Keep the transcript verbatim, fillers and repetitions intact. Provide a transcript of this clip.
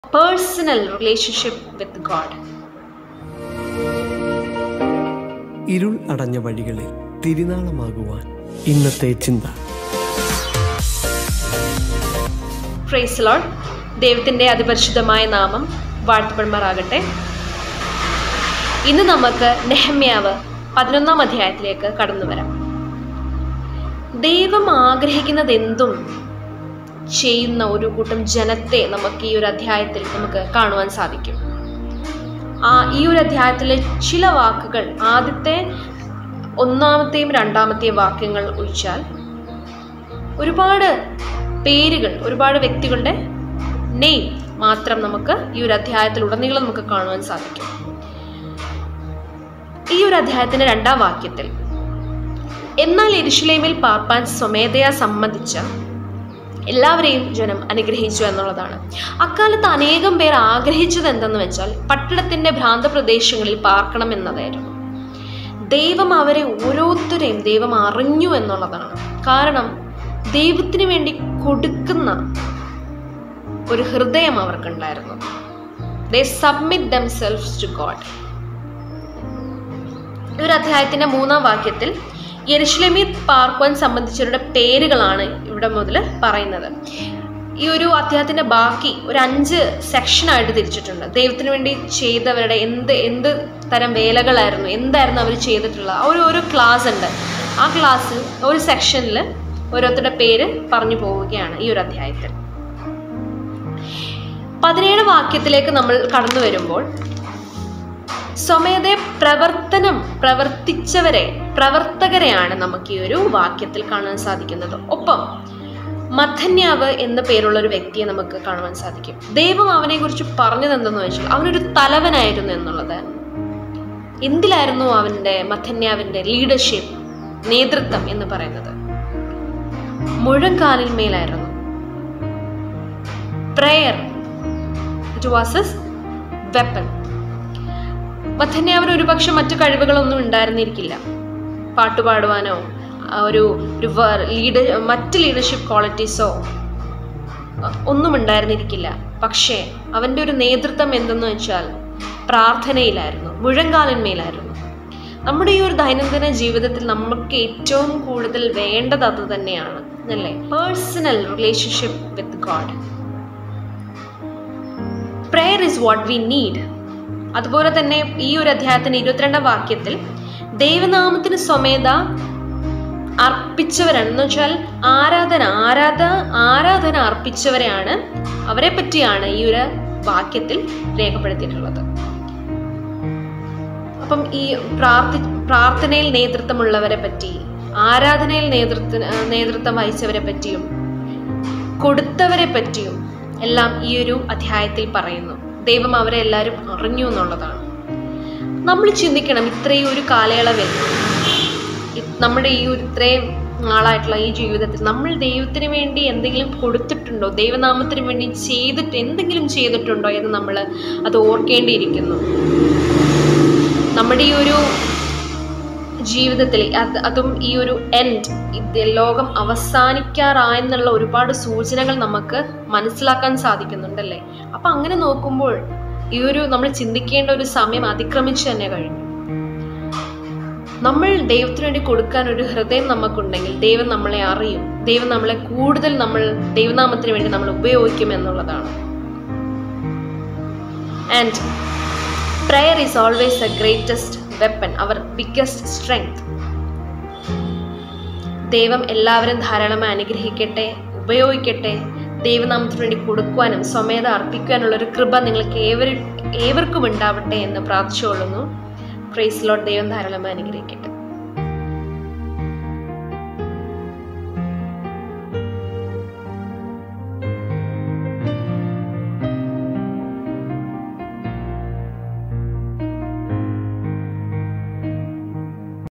personal relationship with God. ഇരുൾ അടഞ്ഞ വഴികളിൽ തിരുനാളമാകുവാൻ ഇന്നത്തെ ചിന്ത. Praise the lord. ദൈവത്തിൻ്റെ അതിപരിശുദ്ധമായ നാമം വാഴ്ത്തപ്പെടുമാറാകട്ടെ. ഇന്ന് നമുക്ക് നെഹമ്യാവ് പതിനൊന്നാം അധ്യായത്തിലേക്ക് കടന്നു വരാം. ദൈവം ആഗ്രഹിക്കുന്നത് എന്തും ചെയ്യുന്ന ഒരു കൂട്ടം ജനത്തെ നമുക്ക് ഈ ഒരു അധ്യായത്തിൽ നമുക്ക് കാണുവാൻ സാധിക്കും. ആ ഈ ഒരു അധ്യായത്തിലെ ചില വാക്കുകൾ, ആദ്യത്തെ ഒന്നാമത്തെയും രണ്ടാമത്തെയും വാക്യങ്ങൾ ഒഴിച്ചാൽ ഒരുപാട് പേരുകൾ, ഒരുപാട് വ്യക്തികളുടെ നെയിം മാത്രം നമുക്ക് ഈ ഒരു അധ്യായത്തിൽ ഉടനീളം നമുക്ക് കാണുവാൻ സാധിക്കും. ഈ ഒരു അധ്യായത്തിന്റെ രണ്ടാം വാക്യത്തിൽ, എന്നാൽ യെരൂശലേമിൽ പാർപ്പാൻ സ്വമേധയാ സമ്മതിച്ച എല്ലാവരെയും ജനം അനുഗ്രഹിച്ചു എന്നുള്ളതാണ്. അക്കാലത്ത് അനേകം പേർ ആഗ്രഹിച്ചത് എന്തെന്ന് വെച്ചാൽ പട്ടണത്തിന്റെ ഭ്രാന്തപ്രദേശങ്ങളിൽ പാർക്കണം എന്നതായിരുന്നു. ദൈവം അവരെ ഓരോരുത്തരെയും ദൈവം അറിഞ്ഞു എന്നുള്ളതാണ്. കാരണം ദൈവത്തിന് വേണ്ടി കൊടുക്കുന്ന ഒരു ഹൃദയം അവർക്കുണ്ടായിരുന്നു. They submit themselves to God. ഈ ഒരു അധ്യായത്തിന്റെ മൂന്നാം വാക്യത്തിൽ യെരൂശലേമിൽ പാർക്കുവാൻ സംബന്ധിച്ചവരുടെ പേരുകളാണ് ഇവിടെ മുതൽ പറയുന്നത്. ഈ ഒരു അധ്യായത്തിന്റെ ബാക്കി ഒരു അഞ്ച് സെക്ഷനായിട്ട് തിരിച്ചിട്ടുണ്ട്. ദൈവത്തിന് വേണ്ടി ചെയ്തവരുടെ എന്ത് എന്ത് തരം വേലകളായിരുന്നു, എന്തായിരുന്നു അവർ ചെയ്തിട്ടുള്ളത്, ആ ഒരു ഓരോ ക്ലാസ് ഉണ്ട്. ആ ക്ലാസ്സിൽ ഒരു സെക്ഷനിൽ ഓരോരുത്തരുടെ പേര് പറഞ്ഞു പോവുകയാണ് ഈ ഒരു അധ്യായത്തിൽ. പതിനേഴ് വാക്യത്തിലേക്ക് നമ്മൾ കടന്നു വരുമ്പോൾ, സ്വമേധ പ്രവർത്തനം പ്രവർത്തിച്ചവരെ പ്രവർത്തകരെയാണ് നമുക്ക് ഈ ഒരു വാക്യത്തിൽ കാണാൻ സാധിക്കുന്നത്. ഒപ്പം മഥന്യാവ് എന്ന പേരുള്ള ഒരു വ്യക്തിയെ നമുക്ക് കാണുവാൻ സാധിക്കും. ദൈവം അവനെ കുറിച്ച് പറഞ്ഞത് എന്തെന്ന് വെച്ചാൽ അവനൊരു തലവനായിരുന്നു എന്നുള്ളത്. എന്തിലായിരുന്നു അവന്റെ മഥന്യാവിന്റെ ലീഡർഷിപ്പ്, നേതൃത്വം എന്ന് പറയുന്നത്? മുഴങ്കാലിന്മേലായിരുന്നു. Prayer it was his weapon. മഥന്യാവിന് ഒരുപക്ഷെ മറ്റു കഴിവുകളൊന്നും ഉണ്ടായിരുന്നിരിക്കില്ല. പാട്ടുപാടുവാനോ ഒരു ലീഡർ മറ്റ് ലീഡർഷിപ്പ് ക്വാളിറ്റീസോ ഒന്നും ഉണ്ടായിരുന്നിരിക്കില്ല. പക്ഷേ അവൻ്റെ ഒരു നേതൃത്വം എന്തെന്ന് വെച്ചാൽ പ്രാർത്ഥനയിലായിരുന്നു, മുഴങ്കാലിന്മേലായിരുന്നു. നമ്മുടെ ഈ ഒരു ദൈനംദിന ജീവിതത്തിൽ നമുക്ക് ഏറ്റവും കൂടുതൽ വേണ്ടത് അത് തന്നെയാണ്, അല്ലേ? Personal relationship with God. Prayer is what we need. അതുപോലെ തന്നെ ഈ ഒരു അധ്യായത്തിന്റെ ഇരുപത്തിരണ്ടാം വാക്യത്തിൽ ദൈവനാമത്തിന് സ്വമേധ അർപ്പിച്ചവരാണ് എന്ന് വെച്ചാൽ ആരാധന ആരാധ ആരാധന അർപ്പിച്ചവരെയാണ്, അവരെ പറ്റിയാണ് ഈ ഒരു വാക്യത്തിൽ രേഖപ്പെടുത്തിയിട്ടുള്ളത്. അപ്പം ഈ പ്രാർത്ഥി പ്രാർത്ഥനയിൽ നേതൃത്വമുള്ളവരെ പറ്റി, ആരാധനയിൽ നേതൃത്വ നേതൃത്വം വഹിച്ചവരെ പറ്റിയും കൊടുത്തവരെ പറ്റിയും എല്ലാം ഈ ഒരു അധ്യായത്തിൽ പറയുന്നു. ദൈവം അവരെ എല്ലാവരും അറിഞ്ഞു എന്നുള്ളതാണ്. നമ്മൾ ചിന്തിക്കണം, ഇത്രയും ഒരു കാലയളവിൽ, നമ്മുടെ ഈ ഒരു ഇത്രയും നാളായിട്ടുള്ള ഈ ജീവിതത്തിൽ നമ്മൾ ദൈവത്തിന് വേണ്ടി എന്തെങ്കിലും കൊടുത്തിട്ടുണ്ടോ, ദൈവനാമത്തിന് വേണ്ടി ചെയ്തിട്ട് എന്തെങ്കിലും ചെയ്തിട്ടുണ്ടോ എന്ന് നമ്മൾ അത് ഓർക്കേണ്ടിയിരിക്കുന്നു. നമ്മുടെ ഈ ഒരു ജീവിതത്തിൽ അത് അതും ഈ ഒരു എൻഡ്, ഇത് ലോകം അവസാനിക്കാറായെന്നുള്ള ഒരുപാട് സൂചനകൾ നമുക്ക് മനസ്സിലാക്കാൻ സാധിക്കുന്നുണ്ടല്ലേ. അപ്പം അങ്ങനെ നോക്കുമ്പോൾ ഈ ഒരു നമ്മൾ ചിന്തിക്കേണ്ട ഒരു സമയം അതിക്രമിച്ച് തന്നെ കഴിഞ്ഞു. നമ്മൾ ദൈവത്തിന് വേണ്ടി കൊടുക്കാൻ ഒരു ഹൃദയം നമുക്കുണ്ടെങ്കിൽ ദൈവം നമ്മളെ അറിയും, ദൈവം നമ്മളെ കൂടുതൽ നമ്മൾ ദൈവനാമത്തിന് വേണ്ടി നമ്മൾ ഉപയോഗിക്കും എന്നുള്ളതാണ്. And prayer is always the greatest weapon, our biggest strength. ദൈവം എല്ലാവരും ധാരാളമായി അനുഗ്രഹിക്കട്ടെ, ഉപയോഗിക്കട്ടെ. ദൈവനാമത്തിന് വേണ്ടി കൊടുക്കുവാനും സ്വമേധ അർപ്പിക്കുവാനുള്ളൊരു കൃപ നിങ്ങൾക്ക് ഏവരും ഏവർക്കും ഉണ്ടാവട്ടെ എന്ന് പ്രാർത്ഥിച്ചുകൊള്ളുന്നു. Price the Lord. ദൈവം ധാരാളമായി അനുഗ്രഹിക്കട്ടെ.